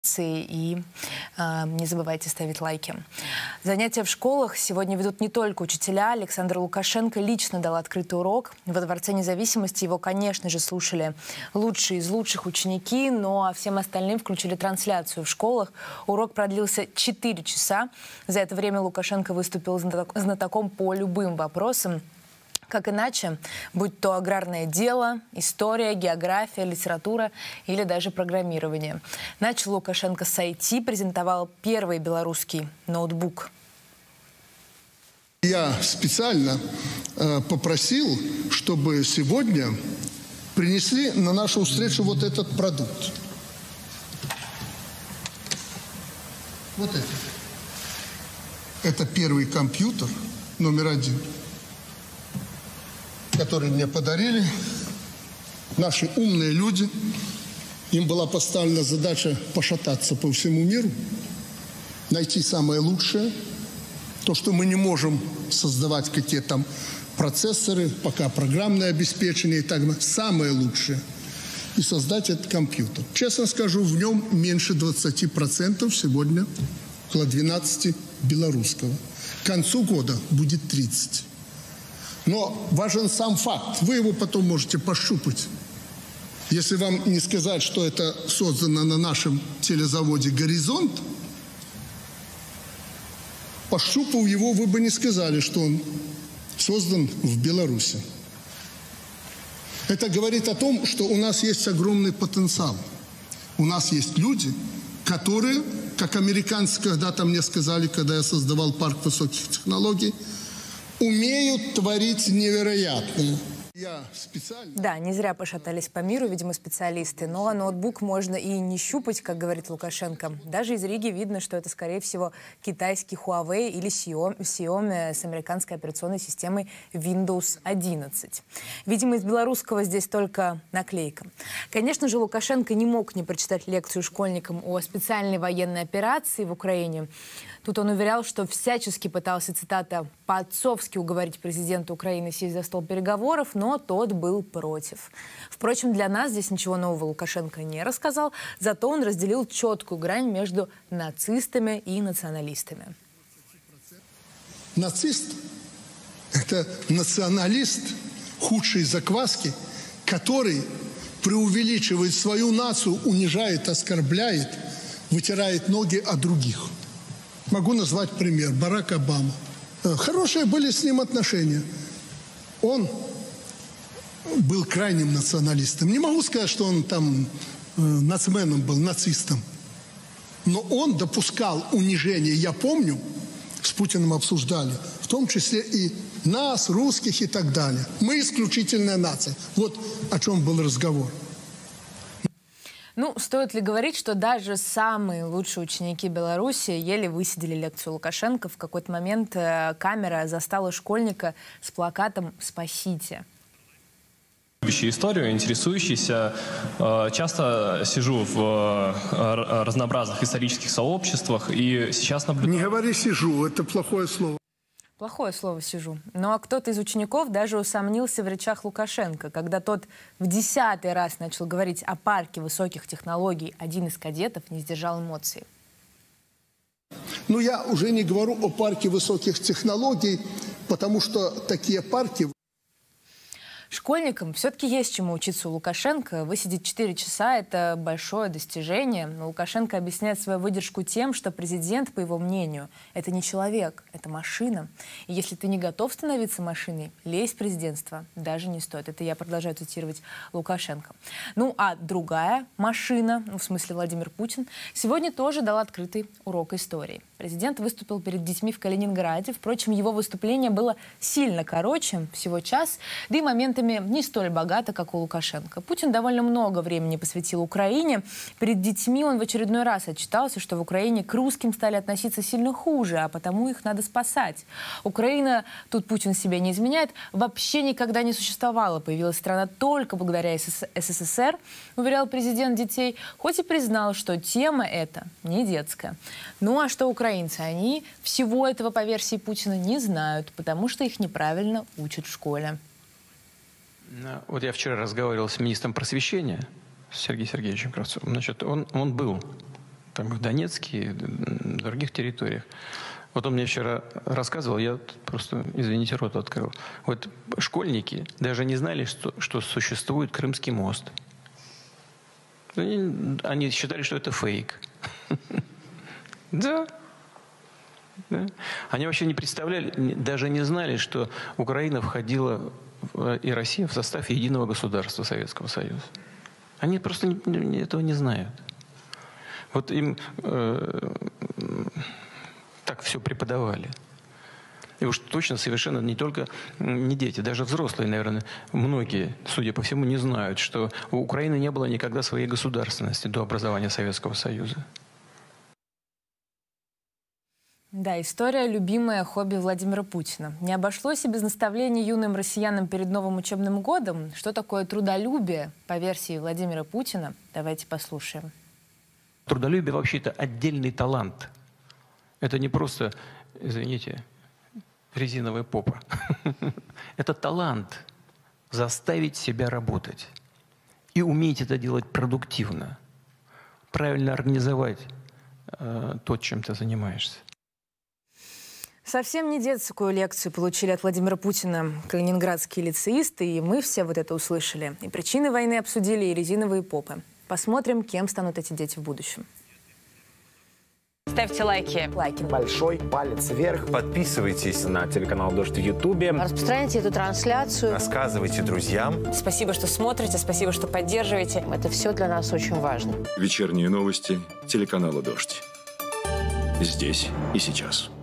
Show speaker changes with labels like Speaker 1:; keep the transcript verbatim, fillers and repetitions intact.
Speaker 1: И э, не забывайте ставить лайки. Занятия в школах сегодня ведут не только учителя. Александр Лукашенко лично дал открытый урок. Во Дворце независимости его, конечно же, слушали лучшие из лучших ученики, но всем остальным включили трансляцию в школах. Урок продлился четыре часа. За это время Лукашенко выступил знатоком по любым вопросам. Как иначе, будь то аграрное дело, история, география, литература или даже программирование. Начал Лукашенко с ай ти, презентовал первый белорусский ноутбук.
Speaker 2: Я специально э, попросил, чтобы сегодня принесли на нашу встречу вот этот продукт. Вот это. Это первый компьютер номер один, которые мне подарили наши умные люди. Им была поставлена задача пошататься по всему миру, найти самое лучшее, то, что мы не можем создавать какие-то там процессоры, пока программное обеспечение и так далее, самое лучшее, и создать этот компьютер. Честно скажу, в нем меньше двадцати процентов сегодня, около двенадцати белорусского. К концу года будет тридцать. Но важен сам факт. Вы его потом можете пощупать. Если вам не сказать, что это создано на нашем телезаводе «Горизонт», пощупав его, вы бы не сказали, что он создан в Беларуси. Это говорит о том, что у нас есть огромный потенциал. У нас есть люди, которые, как американцы когда-то мне сказали, когда я создавал парк высоких технологий, умеют творить невероятное. Я специально...
Speaker 1: Да, не зря пошатались по миру, видимо, специалисты. Но ноутбук можно и не щупать, как говорит Лукашенко. Даже из Риги видно, что это, скорее всего, китайский Huawei или Xiaomi с американской операционной системой Windows одиннадцать. Видимо, из белорусского здесь только наклейка. Конечно же, Лукашенко не мог не прочитать лекцию школьникам о специальной военной операции в Украине. Тут он уверял, что всячески пытался, цитата, по-отцовски уговорить президента Украины сесть за стол переговоров, но тот был против. Впрочем, для нас здесь ничего нового Лукашенко не рассказал, зато он разделил четкую грань между нацистами и националистами.
Speaker 2: Нацист – это националист худшей закваски, который преувеличивает свою нацию, унижает, оскорбляет, вытирает ноги о других. Могу назвать пример. Барак Обама. Хорошие были с ним отношения. Он был крайним националистом. Не могу сказать, что он там э, нацменом был, нацистом. Но он допускал унижение. Я помню, с Путиным обсуждали, в том числе и нас, русских и так далее. Мы исключительная нация. Вот о чем был разговор.
Speaker 1: Ну, стоит ли говорить, что даже самые лучшие ученики Беларуси еле высидели лекцию Лукашенко. В какой-то момент э, камера застала школьника с плакатом «Спасите».
Speaker 3: Любящий историю, интересующийся, э, часто сижу в э, разнообразных исторических сообществах и сейчас наблюдаю...
Speaker 2: Не говори «сижу», это плохое слово.
Speaker 1: Плохое слово «сижу». Ну а кто-то из учеников даже усомнился в речах Лукашенко. Когда тот в десятый раз начал говорить о парке высоких технологий, один из кадетов не сдержал эмоций.
Speaker 2: Ну, я уже не говорю о парке высоких технологий, потому что такие парки...
Speaker 1: Школьникам все-таки есть чему учиться у Лукашенко. Высидеть четыре часа – это большое достижение. Но Лукашенко объясняет свою выдержку тем, что президент, по его мнению, это не человек, это машина. И если ты не готов становиться машиной, лезть в президентство даже не стоит. Это я продолжаю цитировать Лукашенко. Ну а другая машина, ну, в смысле Владимир Путин, сегодня тоже дал открытый урок истории. Президент выступил перед детьми в Калининграде. Впрочем, его выступление было сильно короче, всего час, да и моментами не столь богато, как у Лукашенко. Путин довольно много времени посвятил Украине. Перед детьми он в очередной раз отчитался, что в Украине к русским стали относиться сильно хуже, а потому их надо спасать. Украина, тут Путин себя не изменяет, вообще никогда не существовала. Появилась страна только благодаря СССР, уверял президент детей, хоть и признал, что тема эта не детская. Ну а что украинцы? Они всего этого, по версии Путина, не знают, потому что их неправильно учат в школе.
Speaker 4: Вот я вчера разговаривал с министром просвещения, с Сергеем Сергеевичем Кравцовым. Значит, он, он был как бы в Донецке и в других территориях. Вот он мне вчера рассказывал, я просто, извините, рот открыл. Вот школьники даже не знали, что, что существует Крымский мост. Они, они считали, что это фейк. Да. Да. Они вообще не представляли, даже не знали, что Украина входила и Россия в состав единого государства Советского Союза. Они просто не, этого не знают. Вот им э, так все преподавали. И уж точно совершенно не только не дети, даже взрослые, наверное, многие, судя по всему, не знают, что у Украины не было никогда своей государственности до образования Советского Союза.
Speaker 1: Да, история – любимое хобби Владимира Путина. Не обошлось и без наставлений юным россиянам перед новым учебным годом. Что такое трудолюбие, по версии Владимира Путина? Давайте послушаем.
Speaker 4: Трудолюбие вообще это отдельный талант. Это не просто, извините, резиновая попа. Это талант заставить себя работать. И уметь это делать продуктивно. Правильно организовать э, то, чем ты занимаешься.
Speaker 1: Совсем не детскую лекцию получили от Владимира Путина калининградские лицеисты, и мы все вот это услышали. И причины войны обсудили, и резиновые попы. Посмотрим, кем станут эти дети в будущем.
Speaker 5: Ставьте лайки.
Speaker 6: Лайки. Большой палец вверх.
Speaker 7: Подписывайтесь на телеканал «Дождь» в Ютубе.
Speaker 5: Распространяйте эту трансляцию.
Speaker 7: Рассказывайте друзьям.
Speaker 5: Спасибо, что смотрите, спасибо, что поддерживаете. Это все для нас очень важно.
Speaker 8: Вечерние новости телеканала «Дождь». Здесь и сейчас.